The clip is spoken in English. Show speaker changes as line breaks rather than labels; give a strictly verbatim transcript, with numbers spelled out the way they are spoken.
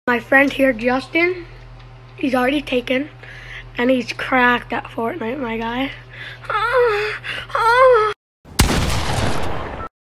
My friend here, Justin, he's already taken, and he's cracked at Fortnite, my guy.